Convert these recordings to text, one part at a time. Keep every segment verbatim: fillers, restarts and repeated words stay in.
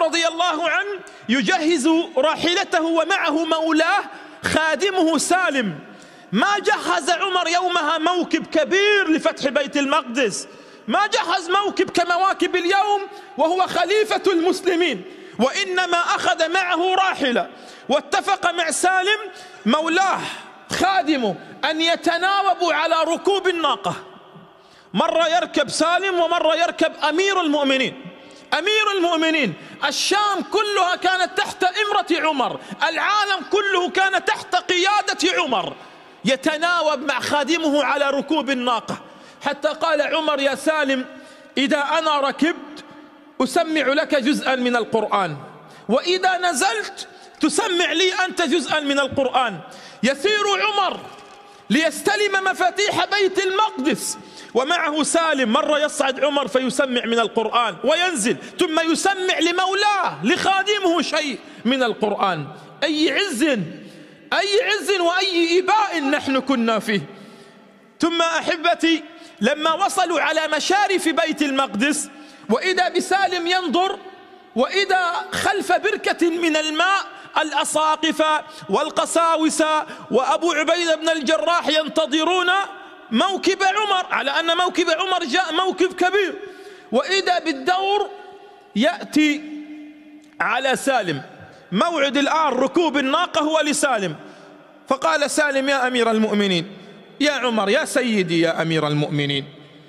رضي الله عنه يجهز راحلته ومعه مولاه خادمه سالم. ما جهز عمر يومها موكب كبير لفتح بيت المقدس، ما جهز موكب كمواكب اليوم وهو خليفة المسلمين، وإنما أخذ معه راحلة، واتفق مع سالم مولاه خادمه أن يتناوبوا على ركوب الناقة. مرة يركب سالم ومرة يركب أمير المؤمنين. أمير المؤمنين، الشام كلها كانت تحت إمرة عمر، العالم كله كان تحت قيادة عمر، يتناوب مع خادمه على ركوب الناقة، حتى قال عمر: يا سالم، إذا أنا ركبت أسمع لك جزءا من القرآن، وإذا نزلت تسمع لي أنت جزءا من القرآن. يسير عمر ليستلم مفاتيح بيت المقدس ومعه سالم. مرة يصعد عمر فيسمع من القرآن وينزل، ثم يسمع لمولاه لخادمه شيء من القرآن. أي عز أي عز وأي إباء نحن كنا فيه. ثم أحبتي، لما وصلوا على مشارف بيت المقدس وإذا بسالم ينظر، وإذا خلف بركة من الماء الأساقفة والقساوسة وأبو عبيدة بن الجراح ينتظرون موكب عمر، على أن موكب عمر جاء موكب كبير، وإذا بالدور يأتي على سالم. موعد الآن ركوب الناقة هو لسالم. فقال سالم: يا أمير المؤمنين، يا عمر، يا سيدي، يا أمير المؤمنين،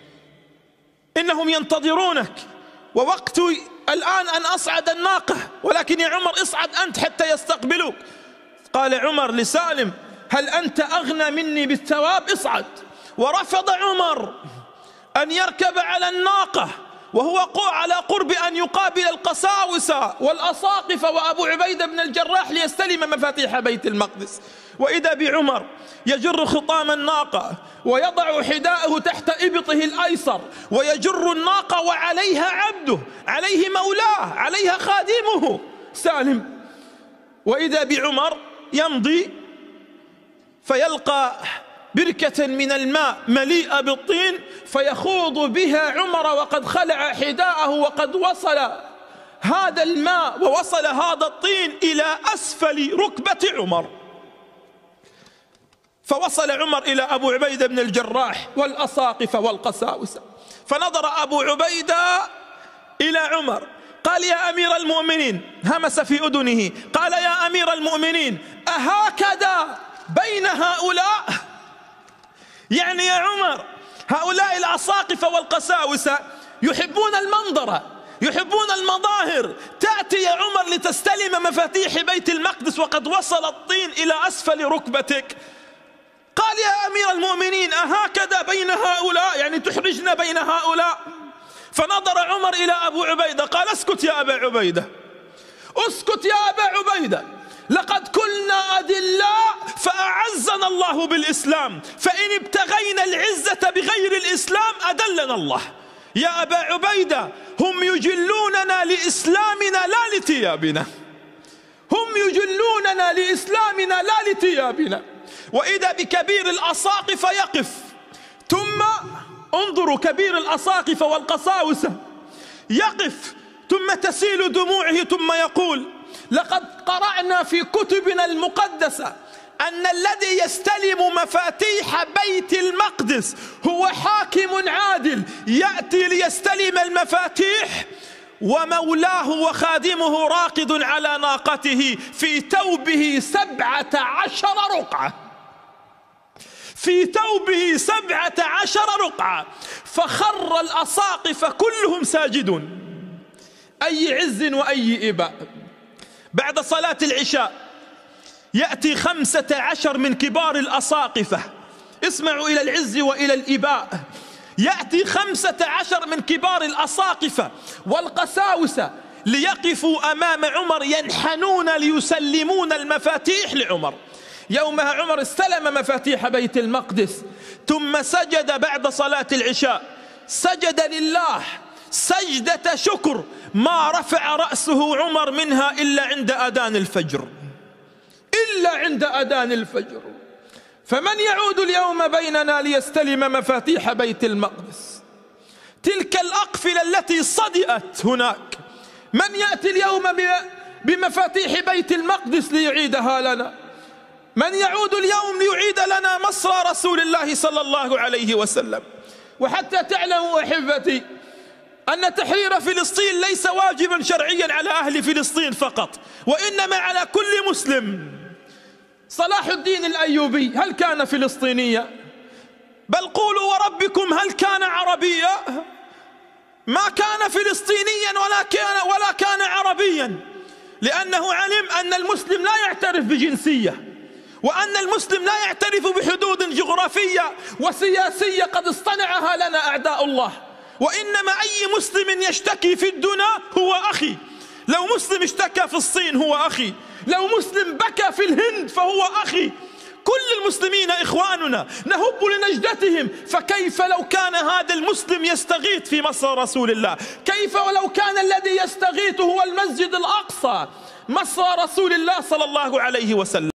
إنهم ينتظرونك، ووقت الآن أن أصعد الناقة، ولكن يا عمر اصعد أنت حتى يستقبلوك. قال عمر لسالم: هل أنت أغنى مني بالثواب؟ اصعد. ورفض عمر أن يركب على الناقة وهو على قرب أن يقابل القساوسة والأساقفة وأبو عبيدة بن الجراح ليستلم مفاتيح بيت المقدس. وإذا بعمر يجر خطام الناقة ويضع حذاءه تحت إبطه الأيسر ويجر الناقة وعليها عبده، عليه مولاه، عليها خادمه سالم. وإذا بعمر يمضي فيلقى بركة من الماء مليئة بالطين فيخوض بها عمر وقد خلع حذاءه، وقد وصل هذا الماء ووصل هذا الطين إلى أسفل ركبة عمر. فوصل عمر إلى أبو عبيدة بن الجراح والأساقفة والقساوسة، فنظر أبو عبيدة إلى عمر قال: يا أمير المؤمنين، همس في أذنه قال: يا أمير المؤمنين، أهكذا بين هؤلاء؟ يعني يا عمر، هؤلاء الأساقفة والقساوسة يحبون المنظر، يحبون المظاهر، تأتي يا عمر لتستلم مفاتيح بيت المقدس وقد وصل الطين إلى أسفل ركبتك. قال: يا أمير المؤمنين، أهكذا بين هؤلاء؟ يعني تحرجنا بين هؤلاء. فنظر عمر إلى أبو عبيدة قال: اسكت يا أبا عبيدة، اسكت يا أبا عبيدة، لقد كنا أذلاء فأعزنا الله بالإسلام، فإن ابتغينا العزة بغير الإسلام أذلنا الله. يا أبا عبيدة، هم يجلوننا لإسلامنا لا لثيابنا، هم يجلوننا لإسلامنا لا لثيابنا. وإذا بكبير الأساقفة يقف، ثم انظروا كبير الأساقفة والقساوسة يقف، ثم تسيل دموعه، ثم يقول: لقد قرأنا في كتبنا المقدسة أن الذي يستلم مفاتيح بيت المقدس هو حاكم عادل، يأتي ليستلم المفاتيح ومولاه وخادمه راقد على ناقته في ثوبه سبعة عشر رقعة، في ثوبه سبعة عشر رقعة. فخر الأساقفة كلهم ساجدون. أي عز وأي إباء. بعد صلاة العشاء يأتي خمسة عشر من كبار الأساقفة، اسمعوا إلى العز وإلى الإباء، يأتي خمسة عشر من كبار الأساقفة والقساوسة ليقفوا أمام عمر ينحنون ليسلمون المفاتيح لعمر. يومها عمر استلم مفاتيح بيت المقدس، ثم سجد بعد صلاة العشاء، سجد لله سجدة شكر ما رفع رأسه عمر منها إلا عند أذان الفجر، إلا عند أذان الفجر. فمن يعود اليوم بيننا ليستلم مفاتيح بيت المقدس؟ تلك الأقفلة التي صدئت هناك من يأتي اليوم بمفاتيح بيت المقدس ليعيدها لنا؟ من يعود اليوم ليعيد لنا مصر رسول الله صلى الله عليه وسلم؟ وحتى تعلموا أحبتي أن تحرير فلسطين ليس واجبا شرعيا على أهل فلسطين فقط، وإنما على كل مسلم. صلاح الدين الأيوبي هل كان فلسطينيا؟ بل قولوا وربكم هل كان عربيا؟ ما كان فلسطينيا ولا كان ولا كان عربيا، لأنه علم أن المسلم لا يعترف بجنسية، وأن المسلم لا يعترف بحدود جغرافية وسياسية قد اصطنعها لنا أعداء الله، وإنما أي مسلم يشتكي في الدنا هو أخي. لو مسلم اشتكى في الصين هو أخي، لو مسلم بكى في الهند فهو أخي. كل المسلمين إخواننا، نهب لنجدتهم. فكيف لو كان هذا المسلم يستغيث في مصر رسول الله؟ كيف ولو كان الذي يستغيث هو المسجد الأقصى مصر رسول الله صلى الله عليه وسلم؟